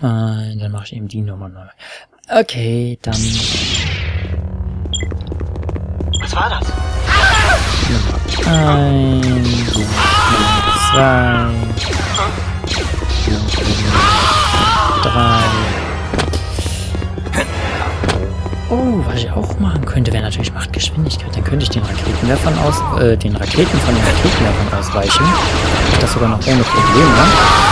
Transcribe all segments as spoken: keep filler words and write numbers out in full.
Nein, dann mache ich eben die Nummer neu. Okay, dann... Was war das? Nummer eins, Nummer zwei, Nummer drei. Oh, was ich auch machen könnte, wäre natürlich Machtgeschwindigkeit. Dann könnte ich den Raketenwerfern aus, äh, den Raketen von den Raketenwerfern ausweichen. Und das sogar noch ohne Probleme.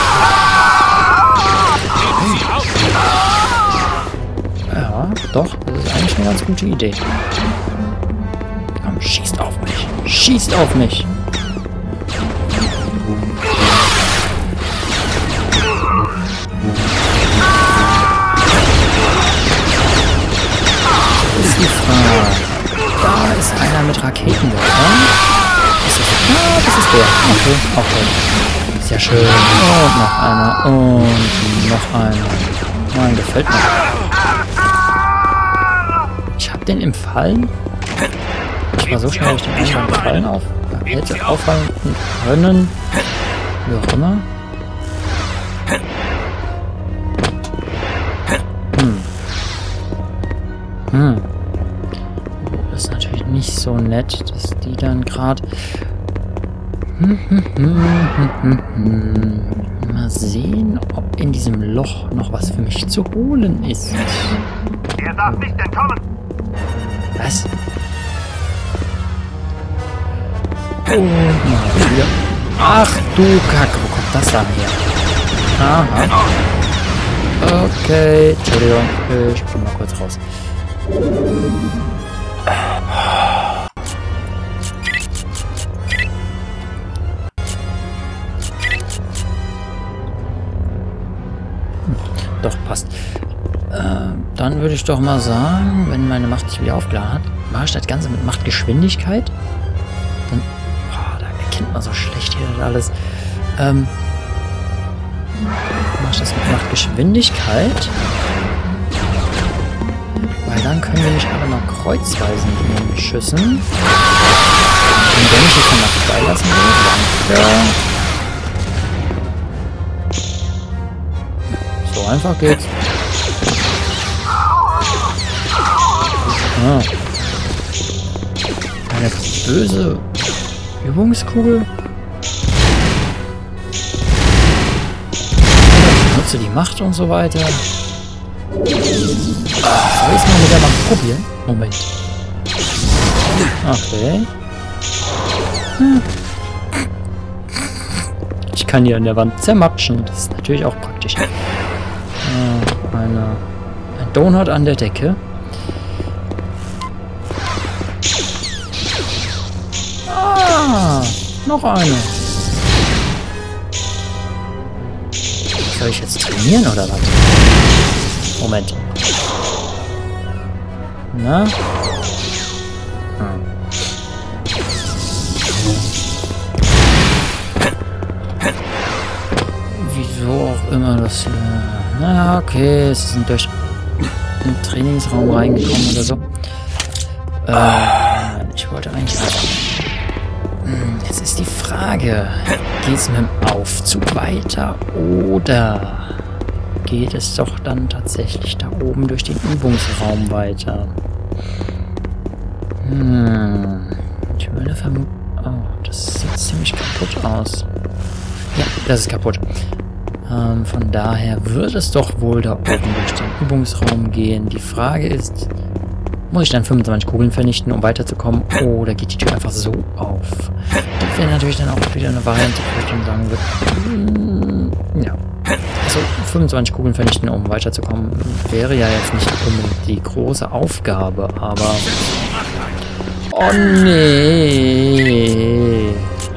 Ja, doch, das ist eigentlich eine ganz gute Idee. Komm, schießt auf mich. Schießt auf mich. Das ist die Frage. Da ist einer mit Raketenwerfern. Ist das? Ah, das ist der. Okay, auch der. Sehr schön. Und noch einer. Und noch einer. Nein, gefällt mir. Ich hab den im Fallen. Ich war so schnell, dass ich den einen beim Fallen auf, hätte auffallen können. Wie auch immer. Hm. Hm. Das ist natürlich nicht so nett, dass die dann gerade... Hm, hm, hm, hm, hm, hm. Mal sehen, ob in diesem Loch noch was für mich zu holen ist. Er darf nicht entkommen. Was? Und mal wieder. Ach du Kacke, wo kommt das dann her? Aha. Okay, Entschuldigung, ich bin mal kurz raus. Doch, passt. Äh, dann würde ich doch mal sagen, wenn meine Macht sich wieder aufgeladen hat, mache ich das Ganze mit Machtgeschwindigkeit. Dann, boah, da erkennt man so schlecht hier das alles. Ähm, mache ich das mit Machtgeschwindigkeit. Weil dann können wir nicht alle mal kreuzweisen mit den Schüssen. Und wenn ich jetzt mal vorbeilassen will, danke. So einfach geht's. Ah. Eine böse Übungskugel. Ich nutze die Macht und so weiter. Soll ich es mal mit der Macht probieren? Moment. Okay. Hm. Ich kann hier an der Wand zermatschen. Das ist natürlich auch praktisch. Ah, eine, ein Donut an der Decke. Ah, noch eine. Soll ich jetzt trainieren oder was? Moment. Na? Hm. Wieso auch immer das... Äh, na, okay, es sind durch einen Trainingsraum reingekommen oder so. Äh, ich wollte eigentlich... Hm, jetzt ist die Frage, geht es mit dem Aufzug weiter oder geht es doch dann tatsächlich da oben durch den Übungsraum weiter? Hm, ich würde vermuten... Oh, das sieht ziemlich kaputt aus. Ja, das ist kaputt. Ähm, von daher wird es doch wohl da oben durch den Übungsraum gehen. Die Frage ist, muss ich dann fünfundzwanzig Kugeln vernichten, um weiterzukommen, oder geht die Tür einfach so auf? Das wäre natürlich dann auch wieder eine Variante, wo ich dann sagen würde, mm, ja. Also fünfundzwanzig Kugeln vernichten, um weiterzukommen, wäre ja jetzt nicht unbedingt die große Aufgabe, aber... Oh nee!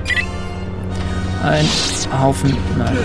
Ein Haufen... Nein.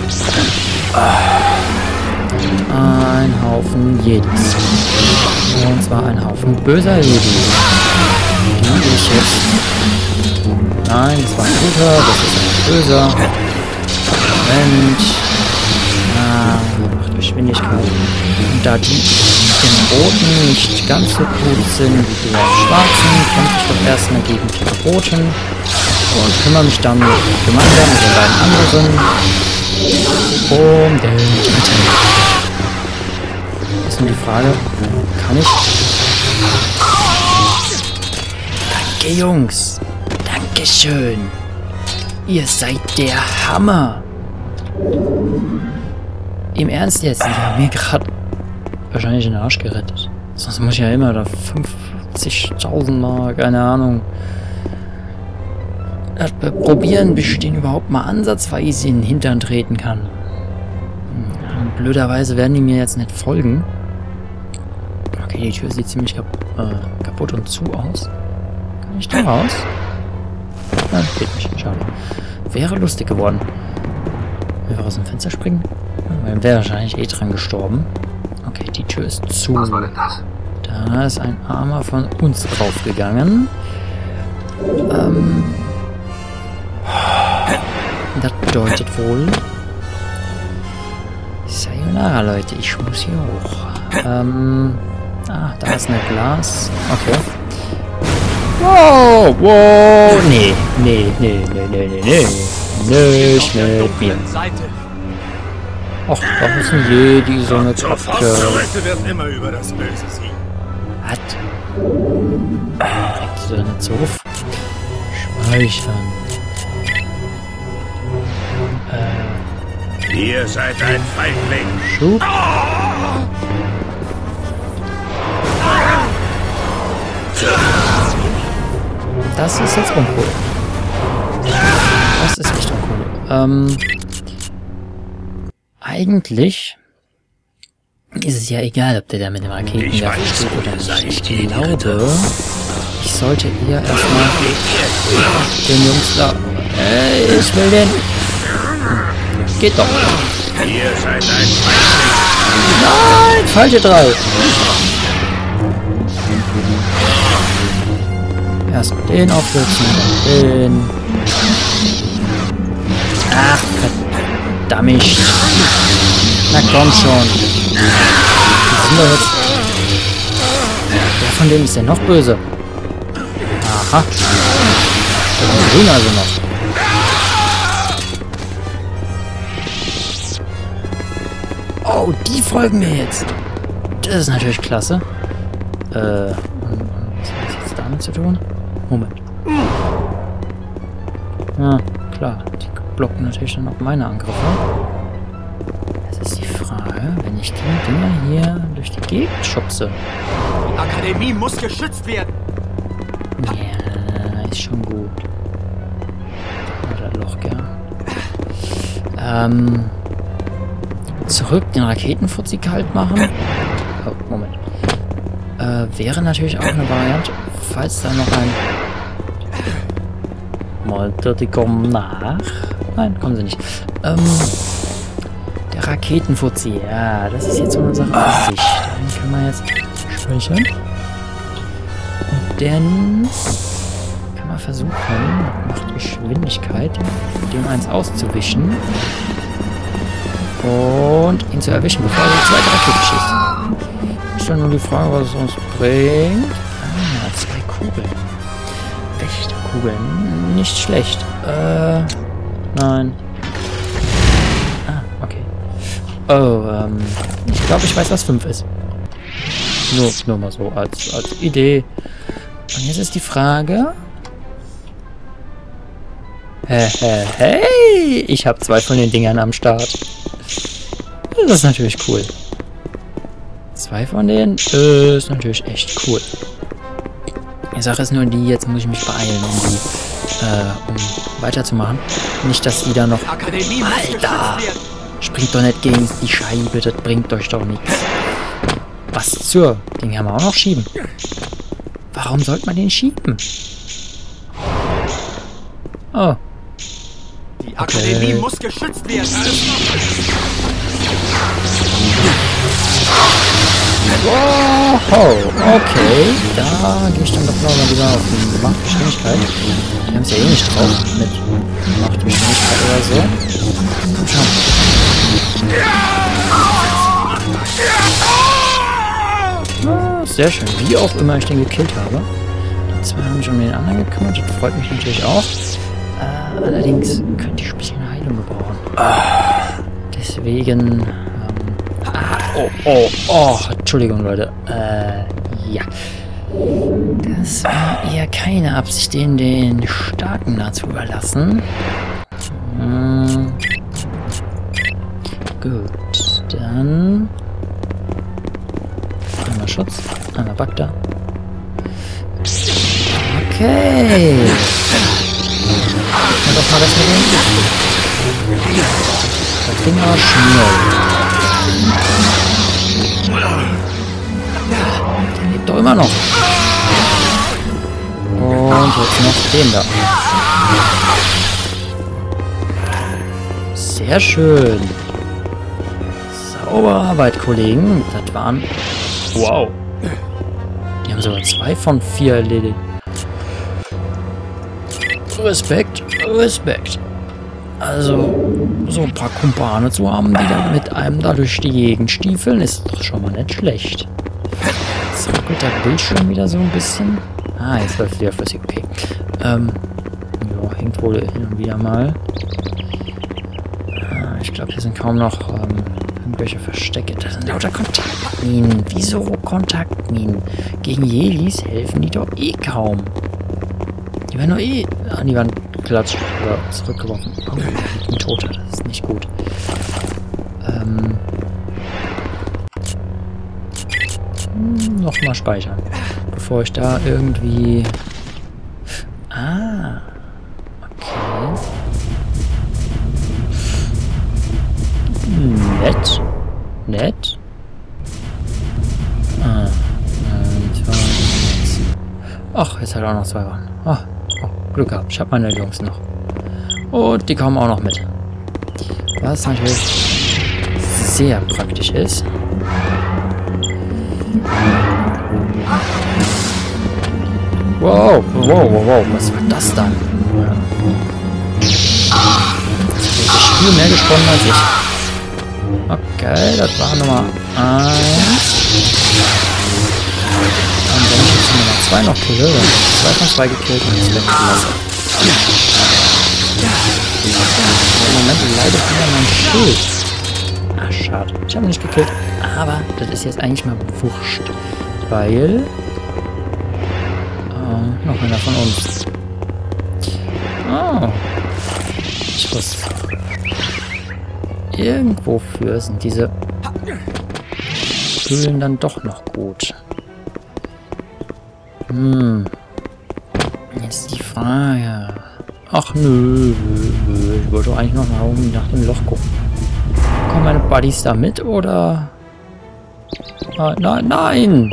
Ein Haufen Jedis. Und zwar ein Haufen böser Jedis. Die ich jetzt... Nein, das war ein guter, das ist ein böser. Moment. Ah, macht Geschwindigkeit. Und da die im Roten nicht ganz so gut sind wie die im Schwarzen, kämpfe ich doch erstmal gegen die Roten. Und kümmere mich dann gemeinsam mit den beiden anderen um den dritten. ist nur die Frage, kann ich... Danke, Jungs. Dankeschön. Ihr seid der Hammer. Im Ernst jetzt? Die haben mir gerade wahrscheinlich den Arsch gerettet. Sonst muss ich ja immer da fünfzigtausend Mal, keine Ahnung, äh, probieren, bis ich den überhaupt mal ansatzweise in den Hintern treten kann. Hm, blöderweise werden die mir jetzt nicht folgen. Okay, die Tür sieht ziemlich kap äh, kaputt und zu aus. Kann ich da raus? Nein, geht nicht. Schade. Wäre lustig geworden. Wenn wir aus dem Fenster springen? Dann wäre wahrscheinlich eh dran gestorben. Okay, die Tür ist zu. Was war denn das? Da ist ein Armer von uns draufgegangen. Ähm. Das bedeutet wohl... Sayonara, Leute. Ich muss hier hoch. Ähm. Ah, da ist ein Glas. Okay. Wow, wow. Nee, nee, nee, nee, nee, nee, nee. Nicht mit mir. Ach, da ist ein Jedi, so eine Kacke. werden immer über das Böse siegen. Was? Direkt wieder nicht so auf. Speichern. Äh. Ihr seid ein Feigling. Schub. Das ist jetzt uncool. Das ist echt uncool. Ähm. Eigentlich ist es ja egal, ob der da mit dem Raketenwerfer steht oder nicht. Ich glaube, ich sollte eher erstmal den Jungs da... Ey, ich will den... Geht doch. Ihr seid ein Nein, falsche drei. Erstmal den auflösen, dann den... Ach, verdammt. Na komm schon. Die sind doch jetzt... Wer von denen ist denn noch böse? Aha. Der grün also noch. Oh, die folgen mir jetzt. Das ist natürlich klasse. Äh, und, und was hat das jetzt damit zu tun? Moment. Ja, klar. Die blocken natürlich dann auch meine Angriffe. Jetzt ist die Frage, wenn ich die Dinger hier durch die Gegend schubse. Die Akademie muss geschützt werden. Ja, ist schon gut. Da war das Loch, gell? Ähm... Zurück den Raketenfuzzi kalt machen. Oh, Moment. Äh, wäre natürlich auch eine Variante, falls da noch ein... Molter, die kommen nach. Nein, kommen sie nicht. Ähm, der Raketenfuzzi, ja, das ist jetzt so eine Sache für sich. Den können wir jetzt speichern. Und dann kann man versuchen, macht Geschwindigkeit, dem eins auszuwischen. Und ihn zu erwischen, bevor er die zweite Rakete schießt. Ist dann nur die Frage, was es uns bringt. Ah, zwei Kugeln. Wächterkugeln. Nicht schlecht. Äh, nein. Ah, okay. Oh, ähm, ich glaube, ich weiß, was fünf ist. Nur, nur mal so als, als Idee. Und jetzt ist die Frage... Hey, hey, hey! Ich habe zwei von den Dingern am Start. Das ist natürlich cool. Zwei von denen ist natürlich echt cool. Die Sache ist nur die, jetzt muss ich mich beeilen, um die, äh, um weiterzumachen. Nicht, dass die da noch... Alter! Springt doch nicht gegen die Scheibe, das bringt euch doch nichts. Was zur? Den kann man auch noch schieben. Warum sollte man den schieben? Oh. Die Akademie okay. muss geschützt werden. Wow, okay. Da gehe ich dann doch nochmal wieder auf die Machtgeschwindigkeit. Die haben es ja eh nicht drauf mit Machtgeschwindigkeit oder so. Komm schon. Ah, sehr schön. Wie auch immer ich den gekillt habe. Die zwei haben sich um den anderen gekümmert. Das freut mich natürlich auch. Äh, allerdings könnte ich ein bisschen Heilung gebrauchen. Deswegen... Ähm, ah, oh, oh, oh. Entschuldigung, Leute. Äh, ja. Das war eher keine Absicht, den, den Starken da zu überlassen. Hm. Gut, dann... Einmal Schutz, einmal Bagda. Okay. Und doch mal das mit dem. Das ging aber schnell. Der lebt doch immer noch. Und jetzt noch den da. Sehr schön. Saubere Arbeit, Kollegen. Das waren... Wow. Die haben sogar zwei von vier erledigt. Respekt, Respekt. Also, so ein paar Kumpane zu haben, die dann mit einem da durch die Gegend stiefeln, ist doch schon mal nicht schlecht. Jetzt ruckelt der Bildschirm wieder so ein bisschen. Ah, jetzt läuft wieder flüssig, okay. Ähm, ja, hängt wohl hin und wieder mal. Ah, ich glaube, hier sind kaum noch ähm, irgendwelche Verstecke. Das sind lauter Kontaktminen. Wieso Kontaktminen? Gegen Jedis helfen die doch eh kaum. Die werden doch eh an die Wand geklatscht oder zurückgeworfen. Oh, ein Toter, das ist nicht gut. Ähm. Nochmal speichern. Bevor ich da irgendwie... Ah. Okay. Nett. Nett. Ah. Ach, jetzt hat er auch noch zwei Wachen. Ah. Oh, Glück gehabt. Ich habe meine Jungs noch. Und die kommen auch noch mit. Was natürlich sehr praktisch ist. Wow, wow, wow, wow. Was war das dann? Das ist viel mehr gesponnen als ich. Okay, das war Nummer eins. Und wenn ich jetzt Nummer zwei noch kille, dann ist zwei von zwei gekillt und das weglasse. Im Moment leidet wieder mein Schild. Ah, schade. Ich habe ihn nicht gekillt. Aber das ist jetzt eigentlich mal wurscht. Weil... Oh, noch einer von uns. Oh. Ich wusste. Irgendwofür sind diese Höhlen dann doch noch gut. Hm. Jetzt die Frage. Ach nö, ich wollte doch eigentlich noch mal irgendwie nach dem Loch gucken. Kommen meine Buddies da mit oder? Ah, nein, nein!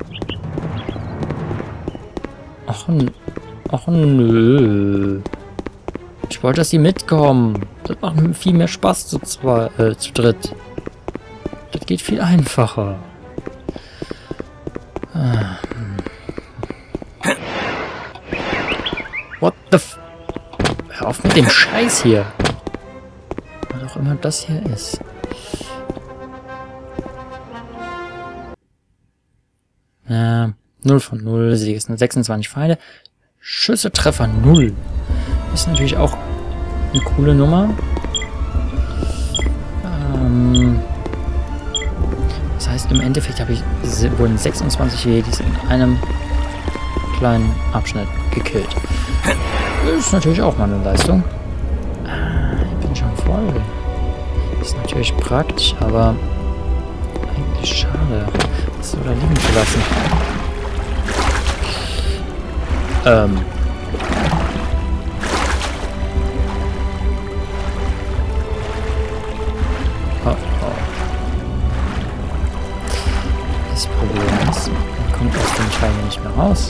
Ach, ach nö. Ich wollte, dass sie mitkommen. Das macht viel mehr Spaß zu zwei, äh, zu dritt. Das geht viel einfacher. Ah. What the f... Hör auf mit dem Scheiß hier. Was auch immer das hier ist. Äh, null von null. Sieg ist nur sechsundzwanzig Pfeile. Schüsse, Treffer null. Ist natürlich auch eine coole Nummer. Ähm, das heißt, im Endeffekt habe ich, wurden sechsundzwanzig Jedis in einem kleinen Abschnitt gekillt. Das ist natürlich auch mal eine Leistung. Ah, ich bin schon voll. Ist natürlich praktisch, aber eigentlich schade, das so da liegen zu lassen. Ähm. Oh, oh. Das Problem ist, man kommt aus dem Teil nicht mehr raus.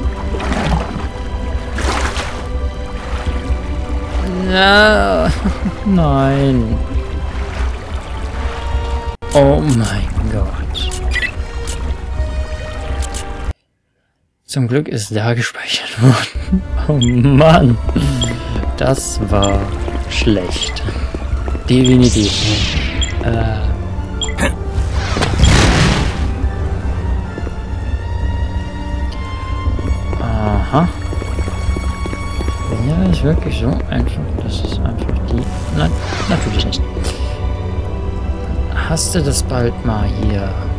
Ja, nein. Oh mein Gott. Zum Glück ist da gespeichert worden. Oh Mann. Das war schlecht. Definitiv. Äh. Aha. Ja, ist wirklich so einfach. Das ist einfach die... Nein, natürlich nicht. hast du das bald mal hier.